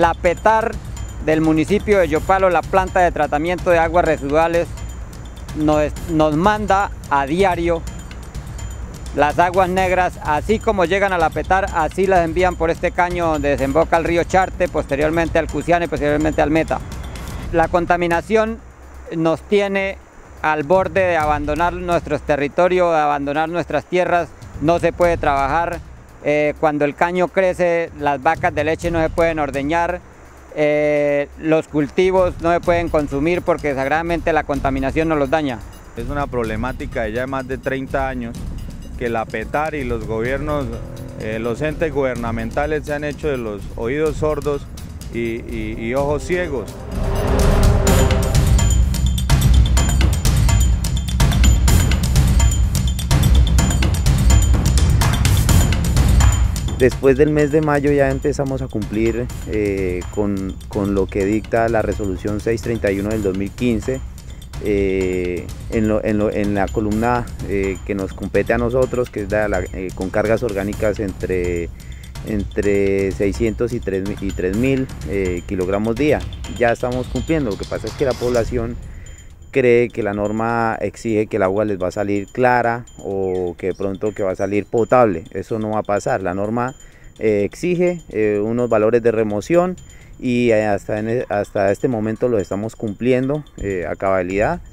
La PETAR del municipio de Yopalo, la planta de tratamiento de aguas residuales, nos manda a diario las aguas negras, así como llegan a la PETAR, así las envían por este caño donde desemboca el río Charte, posteriormente al Cusiana y posteriormente al Meta. La contaminación nos tiene al borde de abandonar nuestros territorios, de abandonar nuestras tierras. No se puede trabajar, cuando el caño crece las vacas de leche no se pueden ordeñar, los cultivos no se pueden consumir porque desagradablemente la contaminación nos los daña. Es una problemática de ya más de 30 años que la PETAR y los gobiernos, los entes gubernamentales se han hecho de los oídos sordos y ojos ciegos. Después del mes de mayo ya empezamos a cumplir con lo que dicta la resolución 631 del 2015. En la columna que nos compete a nosotros, que es con cargas orgánicas entre 600 y 3.000 kilogramos día. Ya estamos cumpliendo. Lo que pasa es que la población cree que la norma exige que el agua les va a salir clara o que de pronto que va a salir potable. Eso no va a pasar. La norma exige unos valores de remoción y hasta este momento lo estamos cumpliendo a cabalidad.